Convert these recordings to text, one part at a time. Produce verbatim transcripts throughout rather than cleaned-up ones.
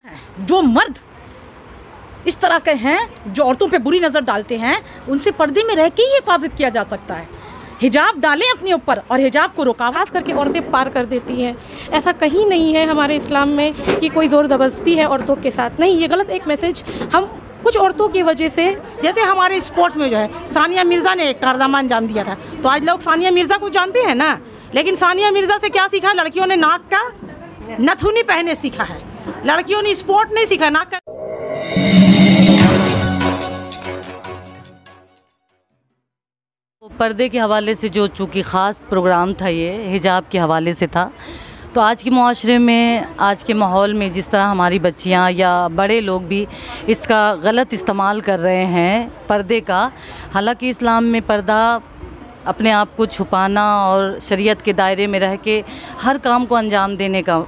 जो मर्द इस तरह के हैं जो औरतों पे बुरी नज़र डालते हैं, उनसे पर्दे में रह के ही हिफाजत किया जा सकता है। हिजाब डालें अपने ऊपर और हिजाब को रुकावट करके औरतें पार कर देती हैं। ऐसा कहीं नहीं है हमारे इस्लाम में कि कोई ज़ोर ज़बरदस्ती है औरतों के साथ। नहीं, ये गलत एक मैसेज हम कुछ औरतों की वजह से, जैसे हमारे स्पोर्ट्स में जो है सानिया मिर्ज़ा ने एक कारनामा अंजाम दिया था, तो आज लोग सानिया मिर्ज़ा को जानते हैं ना, लेकिन सानिया मिर्ज़ा से क्या सीखा? लड़कियों ने नाक का नथुनी पहने सीखा है, लड़कियों ने स्पोर्ट नहीं सीखा नाक का। पर्दे के हवाले से जो चूँकि ख़ास प्रोग्राम था, ये हिजाब के हवाले से था, तो आज के माशरे में, आज के माहौल में जिस तरह हमारी बच्चियां या बड़े लोग भी इसका गलत इस्तेमाल कर रहे हैं पर्दे का। हालांकि इस्लाम में पर्दा अपने आप को छुपाना और शरीयत के दायरे में रह के हर काम को अंजाम देने का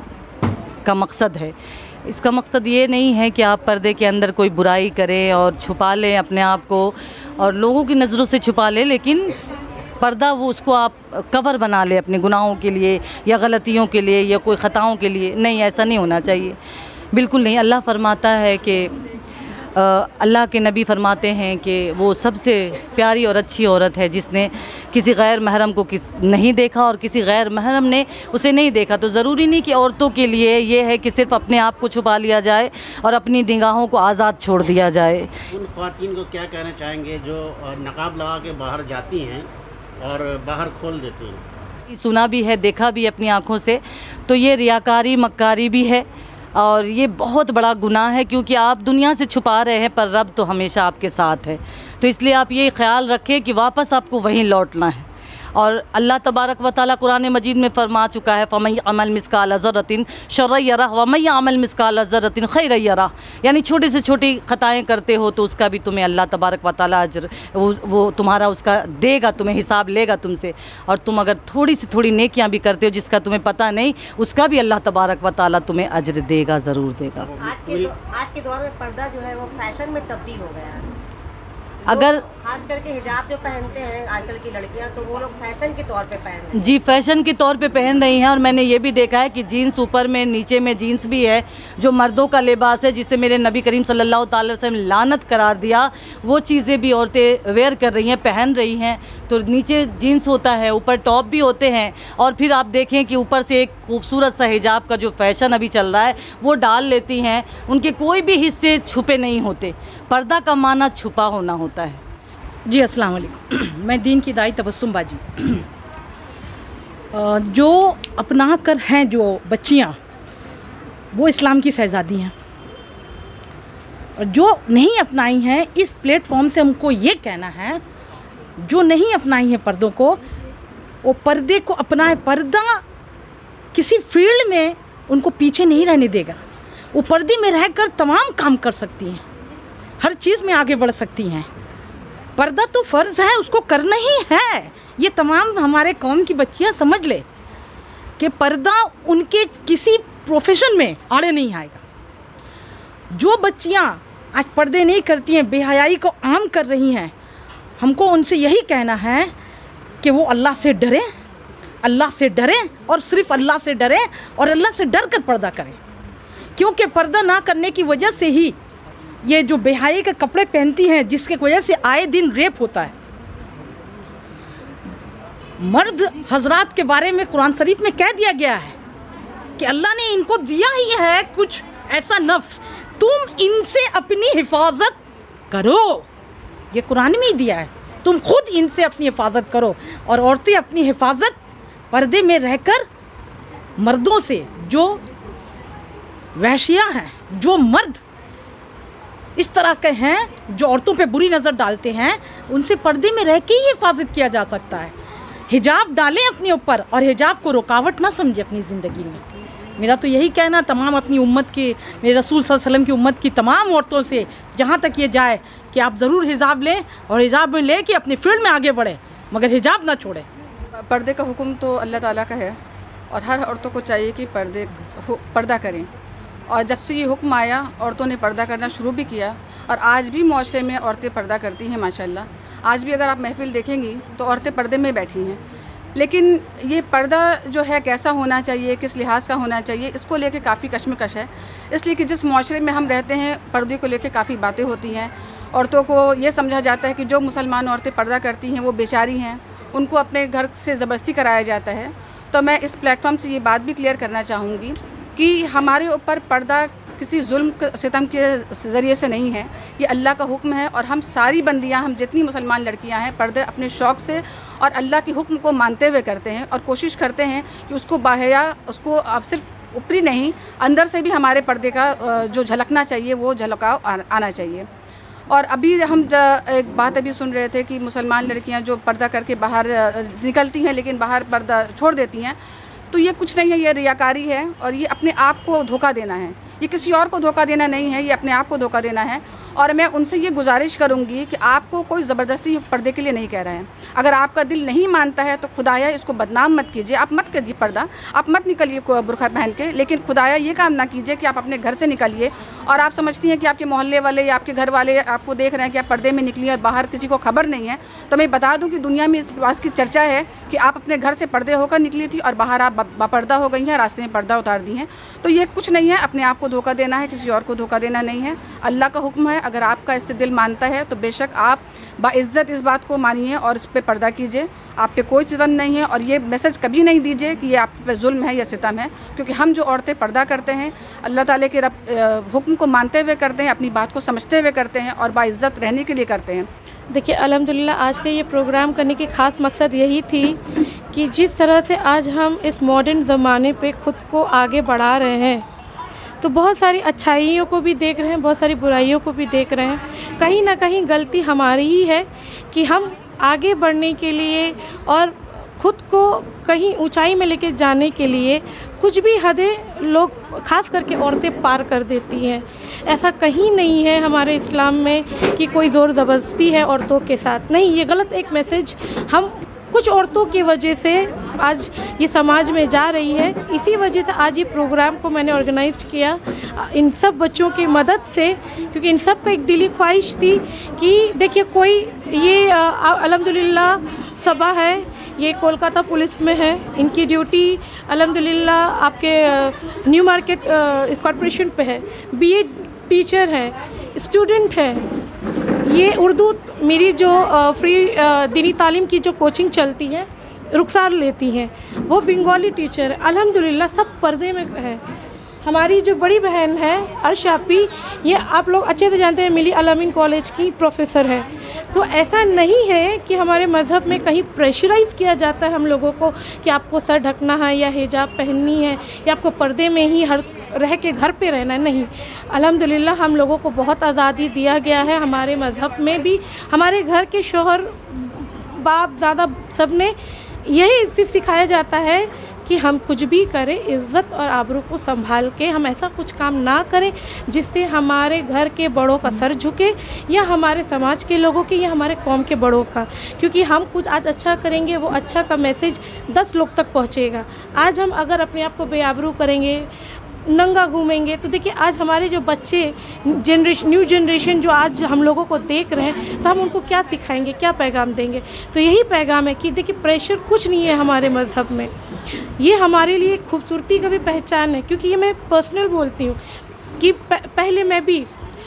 का मकसद है। इसका मकसद ये नहीं है कि आप पर्दे के अंदर कोई बुराई करें और छुपा लें अपने आप को और लोगों की नज़रों से छुपा लें, लेकिन पर्दा वो उसको आप कवर बना ले अपने गुनाहों के लिए या गलतियों के लिए या कोई ख़ताओं के लिए। नहीं, ऐसा नहीं होना चाहिए, बिल्कुल नहीं। अल्लाह फरमाता है कि अल्लाह के नबी फरमाते हैं कि वो सबसे प्यारी और अच्छी औरत है जिसने किसी गैर महरम को किस नहीं देखा और किसी गैर महरम ने उसे नहीं देखा। तो ज़रूरी नहीं कि औरतों के लिए ये है कि सिर्फ़ अपने आप को छुपा लिया जाए और अपनी निगाहों को आज़ाद छोड़ दिया जाए। उन ख़वातीन को क्या कहना चाहेंगे जो नकाब लगा के बाहर जाती हैं और बाहर खोल देती हैं? सुना भी है, देखा भी अपनी आँखों से, तो ये रियाकारी मक्कारी भी है और ये बहुत बड़ा गुनाह है, क्योंकि आप दुनिया से छुपा रहे हैं पर रब तो हमेशा आपके साथ है। तो इसलिए आप ये ख्याल रखें कि वापस आपको वहीं लौटना है। और अल्लाह तबारक व तआला कुरान मजीद में फरमा चुका है, फ़मन अमल मिस्काल ज़र्रतिन शर्रन यरह व मन अमल मिस्काल ज़र्रतिन खैरन यरह। यानी छोटी से छोटी ख़ताएँ करते हो तो उसका भी तुम्हें अल्लाह तबारक व तआला अजर वो, वो तुम्हारा उसका देगा, तुम्हें हिसाब लेगा तुमसे। और तुम अगर थोड़ी सी थोड़ी नेकियां भी करते हो जिसका तुम्हें पता नहीं, उसका भी अल्लाह तबारक व तआला तुम्हें अजर देगा, ज़रूर देगा। आज के आज के दौर में पर्दा जो है वो फैशन में तब्दील हो गया है। अगर खास करके हिजाब जो पहनते हैं आजकल की लड़कियां, तो वो लोग फैशन के तौर पे पहन रही हैं। जी, फैशन के तौर पे पहन रही हैं। और मैंने ये भी देखा है कि जीन्स ऊपर में, नीचे में जीन्स भी है, जो मर्दों का लिबास है जिसे मेरे नबी करीम सल्लल्लाहु अलैहि वसल्लम लानत करार दिया, वो चीज़ें भी औरतें वेयर कर रही हैं, पहन रही हैं। तो नीचे जीन्स होता है, ऊपर टॉप भी होते हैं, और फिर आप देखें कि ऊपर से एक खूबसूरत सा हिजाब का जो फ़ैशन अभी चल रहा है वो डाल लेती हैं। उनके कोई भी हिस्से छुपे नहीं होते। पर्दा का माना छुपा होना होता है। जी अस्सलाम वालेकुम। मैं दीन की दाई तबस्सुम बाजी। जो अपना कर हैं जो बच्चियाँ, वो इस्लाम की शहज़ादी हैं, और जो नहीं अपनाई हैं, इस प्लेटफॉर्म से हमको ये कहना है, जो नहीं अपनाई हैं पर्दों को, वो पर्दे को अपनाए। पर्दा किसी फील्ड में उनको पीछे नहीं रहने देगा। वो पर्दे में रहकर तमाम काम कर सकती हैं, हर चीज़ में आगे बढ़ सकती हैं। पर्दा तो फ़र्ज़ है, उसको करना ही है। ये तमाम हमारे कौम की बच्चियां समझ ले कि पर्दा उनके किसी प्रोफेशन में आड़े नहीं आएगा। जो बच्चियां आज पर्दे नहीं करती हैं, बेहयाई को आम कर रही हैं, हमको उनसे यही कहना है कि वो अल्लाह से डरें, अल्लाह से डरें और सिर्फ़ अल्लाह से डरें और अल्लाह से डर कर पर्दा करें। क्योंकि पर्दा ना करने की वजह से ही ये जो बेहाई के कपड़े पहनती हैं, जिसके वजह से आए दिन रेप होता है। मर्द हजरात के बारे में कुरान शरीफ में कह दिया गया है कि अल्लाह ने इनको दिया ही है कुछ ऐसा नफ्स, तुम इनसे अपनी हिफाजत करो। ये कुरान में ही दिया है, तुम खुद इनसे अपनी हिफाजत करो। और औरतें अपनी हिफाजत पर्दे में रहकर मर्दों से, जो वहशिया हैं, जो मर्द इस तरह के हैं जो औरतों पे बुरी नज़र डालते हैं, उनसे पर्दे में रह के ही हिफाजत किया जा सकता है। हिजाब डालें अपने ऊपर और हिजाब को रुकावट ना समझे अपनी ज़िंदगी में। मेरा तो यही कहना तमाम अपनी उम्मत के, मेरे रसूल सल्लल्लाहु अलैहि वसल्लम की उम्मत की तमाम औरतों से, जहाँ तक ये जाए कि आप ज़रूर हिजाब लें और हिजाब में ले के अपने फील्ड में आगे बढ़ें, मगर हिजाब ना छोड़ें। पर्दे का हुक्म तो अल्लाह ताला का है और हर औरतों को चाहिए कि पर्दे पर्दा करें। और जब से ये हुक्म आया, औरतों ने पर्दा करना शुरू भी किया और आज भी माशरे में औरतें पर्दा करती हैं माशाल्लाह। आज भी अगर आप महफिल देखेंगी तो औरतें पर्दे में बैठी हैं। लेकिन ये पर्दा जो है कैसा होना चाहिए, किस लिहाज का होना चाहिए, इसको लेके काफ़ी कश्मकश है। इसलिए कि जिस माशरे में हम रहते हैं पर्दे को लेके काफ़ी बातें होती हैं। औरतों को ये समझा जाता है कि जो मुसलमान औरतें पर्दा करती हैं वो बेचारी हैं, उनको अपने घर से ज़बरदस्ती कराया जाता है। तो मैं इस प्लेटफॉर्म से ये बात भी क्लियर करना चाहूँगी कि हमारे ऊपर पर्दा किसी जुल्म सितम के ज़रिए से नहीं है, ये अल्लाह का हुक्म है। और हम सारी बंदियां, हम जितनी मुसलमान लड़कियां हैं, पर्दे अपने शौक़ से और अल्लाह के हुक्म को मानते हुए करते हैं और कोशिश करते हैं कि उसको बाहया, उसको अब सिर्फ ऊपरी नहीं, अंदर से भी हमारे पर्दे का जो झलकना चाहिए वो झलकाव आना चाहिए। और अभी हम एक बात अभी सुन रहे थे कि मुसलमान लड़कियां जो पर्दा करके बाहर निकलती हैं लेकिन बाहर पर्दा छोड़ देती हैं, तो ये कुछ नहीं है, ये रियाकारी है और ये अपने आप को धोखा देना है। ये किसी और को धोखा देना नहीं है, ये अपने आप को धोखा देना है। और मैं उनसे ये गुजारिश करूँगी कि आपको कोई ज़बरदस्ती पर्दे के लिए नहीं कह रहे हैं। अगर आपका दिल नहीं मानता है तो खुदाया इसको बदनाम मत कीजिए, आप मत कीजिए पर्दा, आप मत निकलिए बुरखा पहन के, लेकिन खुदाया ये काम ना कीजिए कि आप अपने घर से निकलिए और आप समझती हैं कि आपके मोहल्ले वाले या आपके घर वाले आपको देख रहे हैं कि आप पर्दे में निकली और बाहर किसी को खबर नहीं है। तो मैं बता दूँ कि दुनिया में इस बात की चर्चा है कि आप अपने घर से पर्दे होकर निकली थी और बाहर आप बापर्दा हो गई हैं, रास्ते में पर्दा उतार दी हैं। तो ये कुछ नहीं है, अपने आप को धोखा देना है, किसी और को धोखा देना नहीं है। अल्लाह का हुक्म है, अगर आपका इससे दिल मानता है तो बेशक आप बाइज़्ज़त इस बात को मानिए और इस पे पर्दा कीजिए। आप पे कोई सितम नहीं है और ये मैसेज कभी नहीं दीजिए कि ये आप पे जुल्म है या सितम है, क्योंकि हम जो औरतें पर्दा करते हैं अल्लाह ताला के रब हुक्म को मानते हुए करते हैं, अपनी बात को समझते हुए करते हैं और बाइज़्ज़त रहने के लिए करते हैं। देखिए अल्हम्दुलिल्लाह आज का ये प्रोग्राम करने की ख़ास मकसद यही थी कि जिस तरह से आज हम इस मॉडर्न ज़माने पे ख़ुद को आगे बढ़ा रहे हैं, तो बहुत सारी अच्छाइयों को भी देख रहे हैं, बहुत सारी बुराइयों को भी देख रहे हैं। कहीं ना कहीं गलती हमारी ही है कि हम आगे बढ़ने के लिए और ख़ुद को कहीं ऊंचाई में लेके जाने के लिए कुछ भी हदें लोग ख़ास करके औरतें पार कर देती हैं। ऐसा कहीं नहीं है हमारे इस्लाम में कि कोई ज़ोर ज़बरदस्ती है औरतों के साथ, नहीं, ये गलत एक मैसेज हम कुछ औरतों की वजह से आज ये समाज में जा रही है। इसी वजह से आज ये प्रोग्राम को मैंने ऑर्गेनाइज किया इन सब बच्चों की मदद से, क्योंकि इन सब का एक दिली ख्वाहिश थी कि देखिए कोई ये अल्हम्दुलिल्लाह सबा है, ये कोलकाता पुलिस में है, इनकी ड्यूटी अल्हम्दुलिल्लाह आपके न्यू मार्केट कॉरपोरेशन पे है, बीए टीचर है, स्टूडेंट है। ये उर्दू मेरी जो फ्री दीनी तालीम की जो कोचिंग चलती है रुखसार लेती हैं, वो बंगाली टीचर है। अल्हम्दुलिल्लाह सब पर्दे में है। हमारी जो बड़ी बहन है अर्शापी, ये आप लोग अच्छे से जानते हैं, मिली अल-अमीन कॉलेज की प्रोफेसर है। तो ऐसा नहीं है कि हमारे मज़हब में कहीं प्रेशराइज़ किया जाता है हम लोगों को कि आपको सर ढकना है या हिजाब पहननी है या आपको पर्दे में ही हर रह के घर पे रहना है, नहीं। अल्हम्दुलिल्लाह हम लोगों को बहुत आज़ादी दिया गया है। हमारे मज़हब में भी हमारे घर के शौहर, बाप दादा सब ने यही चीज़ सिखाया जाता है कि हम कुछ भी करें इज़्ज़त और आबरू को संभाल के, हम ऐसा कुछ काम ना करें जिससे हमारे घर के बड़ों का सर झुके या हमारे समाज के लोगों के या हमारे कौम के बड़ों का, क्योंकि हम कुछ आज अच्छा करेंगे वो अच्छा का मैसेज दस लोग तक पहुंचेगा। आज हम अगर अपने आप को बेआबरू करेंगे, नंगा घूमेंगे, तो देखिए आज हमारे जो बच्चे जनरेशन न्यू जनरेशन जो आज हम लोगों को देख रहे हैं, तो हम उनको क्या सिखाएंगे, क्या पैगाम देंगे। तो यही पैगाम है कि देखिए प्रेशर कुछ नहीं है हमारे मज़हब में, ये हमारे लिए खूबसूरती का भी पहचान है। क्योंकि ये मैं पर्सनल बोलती हूँ कि पहले मैं भी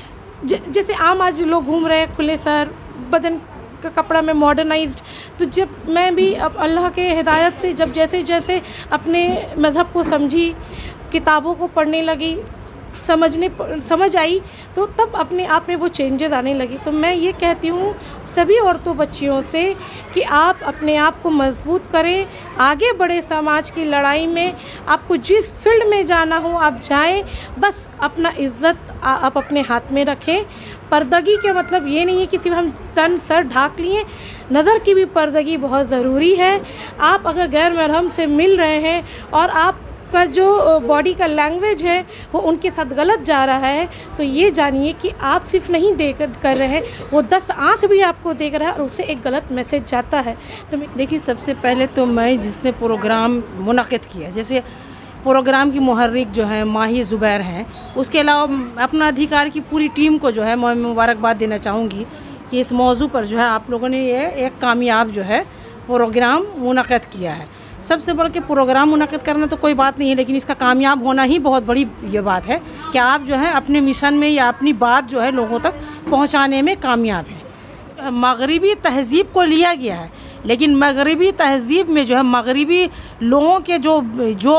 जैसे आम आज लोग घूम रहे हैं खुले सर, बदन का कपड़ा में मॉडर्नाइज्ड, तो जब मैं भी अब अल्लाह के हिदायत से जब जैसे जैसे अपने मज़हब को समझी, किताबों को पढ़ने लगी, समझने समझ आई, तो तब अपने आप में वो चेंजेस आने लगी। तो मैं ये कहती हूँ सभी औरतों बच्चियों से कि आप अपने आप को मजबूत करें, आगे बढ़े समाज की लड़ाई में। आपको जिस फील्ड में जाना हो आप जाएं, बस अपना इज़्ज़त आप अपने हाथ में रखें। पर्दगी के मतलब ये नहीं है कि सिर्फ हम तन सर ढाक लिए, नज़र की भी पर्दगी बहुत ज़रूरी है। आप अगर गैर महरम से मिल रहे हैं और आप का जो बॉडी का लैंग्वेज है वो उनके साथ गलत जा रहा है, तो ये जानिए कि आप सिर्फ नहीं देख कर रहे हैं, वो दस आँख भी आपको देख रहा है और उससे एक गलत मैसेज जाता है। तो देखिए सबसे पहले तो मैं जिसने प्रोग्राम मुनक़िद किया, जैसे प्रोग्राम की मुहर्रिक जो है माही ज़ुबैर हैं, उसके अलावा अपना अधिकार की पूरी टीम को जो है मैं मुबारकबाद देना चाहूँगी कि इस मौजू पर जो है आप लोगों ने ये एक कामयाब जो है प्रोग्राम मुनक़्क़द किया है। सबसे बढ़ के प्रोग्राम मुनक़्क़द करना तो कोई बात नहीं है, लेकिन इसका कामयाब होना ही बहुत बड़ी ये बात है कि आप जो है अपने मिशन में या अपनी बात जो है लोगों तक पहुंचाने में कामयाब है। मगरिबी तहज़ीब को लिया गया है, लेकिन मगरिबी तहज़ीब में जो है मगरिबी लोगों के जो जो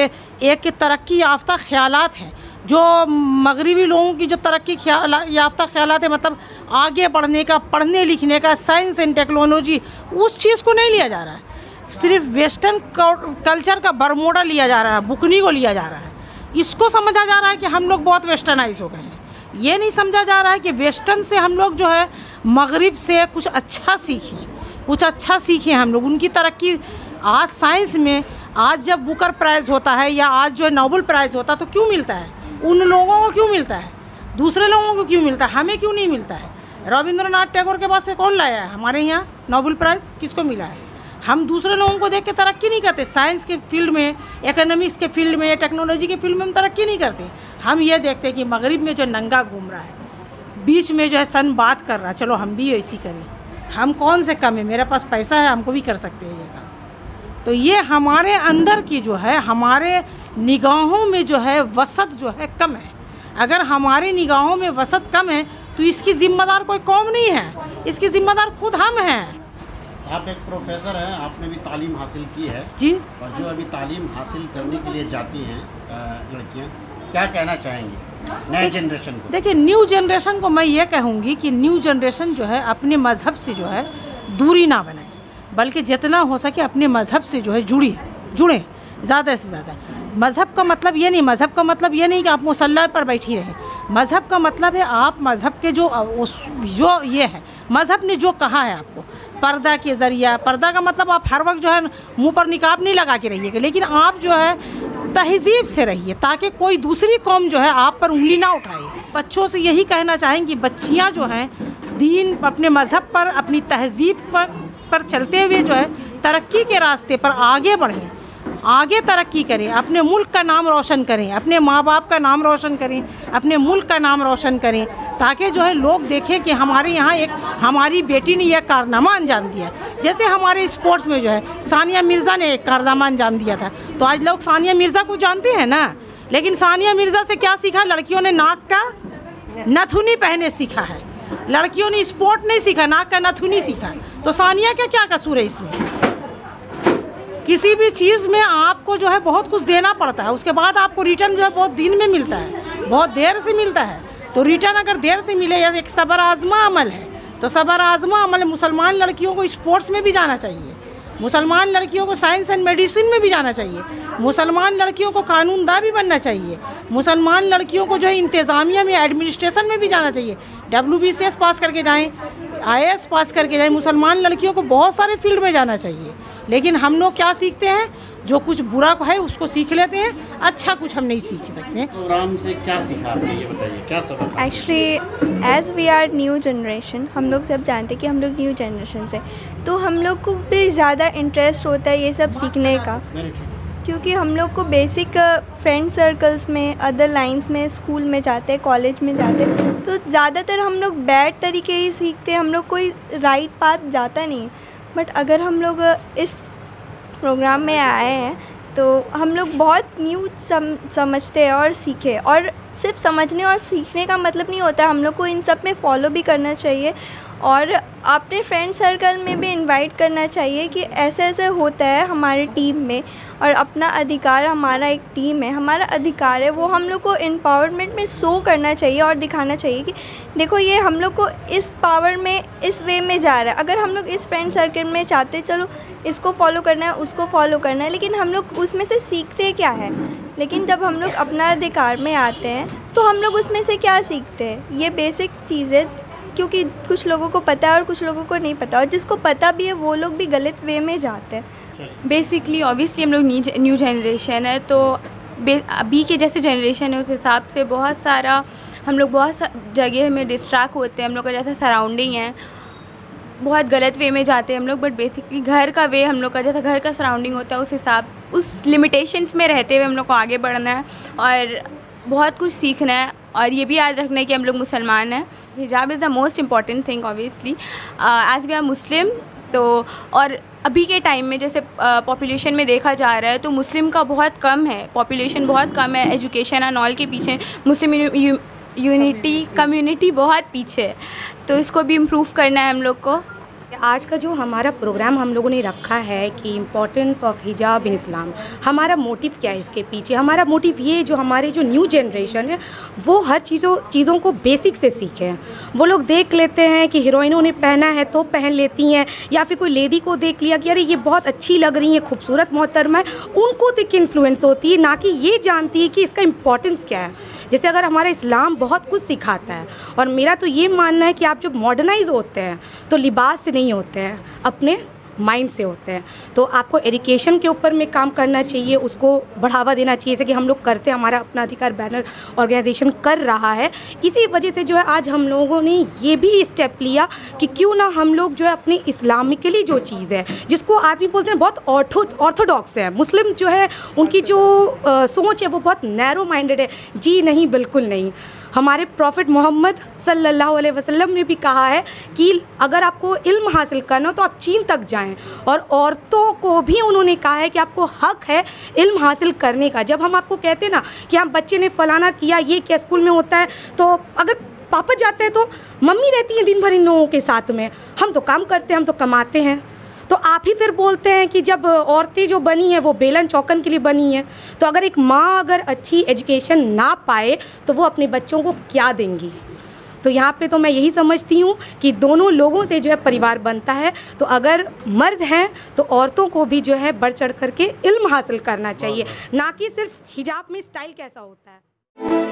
एक तरक्की याफ्ता ख़यालात हैं, जो मगरिबी लोगों की जो तरक्की याफ्ता ख़यालात है, मतलब आगे बढ़ने का, पढ़ने लिखने का, साइंस एंड टेक्नोलॉजी, उस चीज़ को नहीं लिया जा रहा है। सिर्फ वेस्टर्न कल्चर का बरमोडा लिया जा रहा है, बुकनी को लिया जा रहा है। इसको समझा जा रहा है कि हम लोग बहुत वेस्टर्नाइज हो गए हैं। ये नहीं समझा जा रहा है कि वेस्टर्न से हम लोग जो है मगरिब से कुछ अच्छा सीखें, कुछ अच्छा सीखें हम लोग। उनकी तरक्की आज साइंस में, आज जब बुकर प्राइज़ होता है या आज जो है नोबेल प्राइज़ होता है तो क्यों मिलता है? उन लोगों को क्यों मिलता है? दूसरे लोगों को क्यों मिलता है? हमें क्यों नहीं मिलता है? रविंद्रनाथ टैगोर के पास से कौन लाया है? हमारे यहाँ नोबेल प्राइज़ किसको मिला है? हम दूसरे लोगों को देख के तरक्की नहीं करते। साइंस के फील्ड में, इकोनॉमिक्स के फील्ड में, टेक्नोलॉजी के फील्ड में हम तरक्की नहीं करते। हम ये देखते हैं कि मगरिब में जो नंगा घूम रहा है, बीच में जो है सन बात कर रहा है, चलो हम भी ऐसी करें। हम कौन से कम है? मेरे पास पैसा है, हमको भी कर सकते हैं ये काम। तो ये हमारे अंदर की जो है, हमारे निगाहों में जो है वसत जो है कम है। अगर हमारी निगाहों में वसत कम है तो इसकी ज़िम्मेदार कोई कौम नहीं है, इसकी ज़िम्मेदार खुद हम हैं। आप एक प्रोफेसर हैं, आपने भी तालीम हासिल की है जी, और जो अभी तालीम हासिल करने के लिए जाती हैं लड़कियां, क्या कहना चाहेंगी नए जनरेशन को? देखिए, न्यू जनरेशन को मैं ये कहूँगी कि न्यू जनरेशन जो है अपने मज़हब से जो है दूरी ना बनाए, बल्कि जितना हो सके अपने मज़हब से जो है जुड़ी जुड़ें ज़्यादा से ज़्यादा। मज़हब का मतलब ये नहीं मज़हब का मतलब ये नहीं कि आप मुसल्ला पर बैठी रहें। मज़हब का मतलब है आप मज़हब के जो जो ये है, मज़हब ने जो कहा है आपको, पर्दा के ज़रिया, पर्दा का मतलब आप हर वक्त जो है मुंह पर निकाब नहीं लगा के रहिएगा, लेकिन आप जो है तहज़ीब से रहिए ताकि कोई दूसरी कौम जो है आप पर उंगली ना उठाए। बच्चों से यही कहना चाहेंगे, बच्चियां जो हैं दीन, अपने मज़हब पर, अपनी तहज़ीब पर, पर चलते हुए जो है तरक्की के रास्ते पर आगे बढ़ें, आगे तरक्की करें, अपने मुल्क का नाम रोशन करें, अपने माँ बाप का नाम रोशन करें, अपने मुल्क का नाम रोशन करें, ताकि जो है लोग देखें कि हमारे यहाँ एक हमारी बेटी ने यह कारनामा अंजाम दिया। जैसे हमारे स्पोर्ट्स में जो है सानिया मिर्ज़ा ने एक कारनामा अंजाम दिया था, तो आज लोग सानिया मिर्ज़ा को जानते हैं ना, लेकिन सानिया मिर्ज़ा से क्या सीखा? लड़कियों ने नाक का नथुनी पहने सीखा है, लड़कियों ने स्पोर्ट नहीं सीखा, नाक का नथुनी सीखा। तो सानिया का क्या कसूर है इसमें? किसी भी चीज़ में आपको जो है बहुत कुछ देना पड़ता है, उसके बाद आपको रिटर्न जो है बहुत दिन में मिलता है, बहुत देर से मिलता है। तो रिटर्न अगर देर से मिले, या एक सबर आज़मा अमल है, तो सबर आज़मा अमल मुसलमान लड़कियों को स्पोर्ट्स में भी जाना चाहिए, मुसलमान लड़कियों को साइंस एंड मेडिसिन में भी जाना चाहिए, मुसलमान लड़कियों को कानूनदा भी बनना चाहिए, मुसलमान लड़कियों को जो है इंतज़ामिया में, एडमिनिस्ट्रेशन में भी जाना चाहिए, W B C S pass करके जाएँ, आई ए एस पास करके जाएँ। मुसलमान लड़कियों को बहुत सारे फील्ड में जाना चाहिए, लेकिन हम लोग क्या सीखते हैं? जो कुछ बुरा है उसको सीख लेते हैं, अच्छा कुछ हम नहीं सीख सकते हैं। प्रोग्राम से क्या सीखा आपने, ये बताइए, क्या सबक? Actually as we are new generation, हम लोग सब जानते हैं कि हम लोग न्यू जनरेशन से, तो हम लोग को भी ज़्यादा इंटरेस्ट होता है ये सब सीखने का, क्योंकि हम लोग को बेसिक फ्रेंड सर्कल्स में, अदर लाइंस में, स्कूल में जाते हैं, कॉलेज में जाते हैं, तो ज़्यादातर हम लोग बैड तरीके ही सीखते हैं, हम लोग कोई राइट पाथ जाता नहीं। बट अगर हम लोग इस प्रोग्राम में आए हैं तो हम लोग बहुत न्यू सम समझते हैं और सीखे। और सिर्फ समझने और सीखने का मतलब नहीं होता, हम लोग को इन सब में फॉलो भी करना चाहिए और अपने फ्रेंड सर्कल में भी इनवाइट करना चाहिए कि ऐसे ऐसे होता है हमारे टीम में, और अपना अधिकार, हमारा एक टीम है, हमारा अधिकार है, वो हम लोग को एम्पावरमेंट में शो करना चाहिए और दिखाना चाहिए कि देखो ये हम लोग को इस पावर में, इस वे में जा रहा है। अगर हम लोग इस फ्रेंड सर्कल में चाहते चलो इसको फॉलो करना है, उसको फॉलो करना है, लेकिन हम लोग उसमें से सीखते क्या है? लेकिन जब हम लोग अपना अधिकार में आते हैं तो हम लोग उसमें से क्या सीखते हैं? ये बेसिक चीज़ें, क्योंकि कुछ लोगों को पता है और कुछ लोगों को नहीं पता, और जिसको पता भी है वो लोग भी गलत वे में जाते हैं। बेसिकली ऑब्वियसली हम लोग न्यू जनरेशन है, तो अभी के जैसे जनरेशन है उस हिसाब से बहुत सारा हम लोग बहुत जगह में डिस्ट्रैक्ट होते हैं, हम लोग का जैसा सराउंडिंग है बहुत गलत वे में जाते हैं हम लोग। बट बेसिकली घर का वे, हम लोग का जैसा घर का सराउंडिंग होता है उस हिसाब, उस लिमिटेशंस में रहते हुए हम लोग को आगे बढ़ना है और बहुत कुछ सीखना है। और ये भी याद रखना है कि हम लोग मुसलमान हैं। हिजाब is the most important thing obviously, as we are Muslim, तो और अभी के टाइम में जैसे पॉपुलेशन में देखा जा रहा है तो मुस्लिम का बहुत कम है, पॉपुलेशन बहुत कम है, एजुकेशन एंड ऑल के पीछे मुस्लिम यूनिटी कम्युनिटी बहुत पीछे है, तो इसको भी इम्प्रूव करना है हम लोग को। आज का जो हमारा प्रोग्राम हम लोगों ने रखा है कि इम्पोर्टेंस ऑफ हिजाब इन इस्लाम, हमारा मोटिव क्या है इसके पीछे? हमारा मोटिव ये जो हमारे जो न्यू जनरेशन है वो हर चीज़ों चीज़ों को बेसिक से सीखें। वो लोग देख लेते हैं कि हीरोइनों ने पहना है तो पहन लेती हैं, या फिर कोई लेडी को देख लिया कि अरे ये बहुत अच्छी लग रही है, खूबसूरत मोहतरमा है, उनको देख के इन्फ्लुएंस होती है, ना कि ये जानती है कि इसका इम्पोर्टेंस क्या है। जैसे अगर हमारा इस्लाम बहुत कुछ सिखाता है, और मेरा तो ये मानना है कि आप जब मॉडर्नाइज होते हैं तो लिबास से नहीं होते हैं, अपने माइंड से होते हैं। तो आपको एजुकेशन के ऊपर में काम करना चाहिए, उसको बढ़ावा देना चाहिए, जैसे कि हम लोग करते हैं, हमारा अपना अधिकार बैनर ऑर्गेनाइजेशन कर रहा है। इसी वजह से जो है आज हम लोगों ने ये भी स्टेप लिया कि क्यों ना हम लोग जो है अपनी इस्लामिकली जो चीज़ है, जिसको आदमी बोलते हैं बहुत ऑर्थो ऑर्थोडॉक्स है, मुस्लिम जो है उनकी जो आ, सोच है वो बहुत नैरो माइंडेड है। जी नहीं, बिल्कुल नहीं। हमारे प्रॉफिट मोहम्मद सल्लल्लाहु अलैहि वसल्लम ने भी कहा है कि अगर आपको इल्म हासिल करना हो तो आप चीन तक जाएं, और औरतों को भी उन्होंने कहा है कि आपको हक है इल्म हासिल करने का। जब हम आपको कहते हैं ना कि हम बच्चे ने फलाना किया, ये क्या स्कूल में होता है, तो अगर पापा जाते हैं तो मम्मी रहती हैं दिन भर इन लोगों के साथ में, हम तो काम करते हैं, हम तो कमाते हैं। तो आप ही फिर बोलते हैं कि जब औरतें जो बनी हैं वो बेलन चौकन के लिए बनी हैं, तो अगर एक माँ अगर अच्छी एजुकेशन ना पाए तो वो अपने बच्चों को क्या देंगी? तो यहाँ पे तो मैं यही समझती हूँ कि दोनों लोगों से जो है परिवार बनता है। तो अगर मर्द हैं तो औरतों को भी जो है बढ़ चढ़ करके इल्म हासिल करना चाहिए, ना कि सिर्फ हिजाब में स्टाइल कैसा होता है।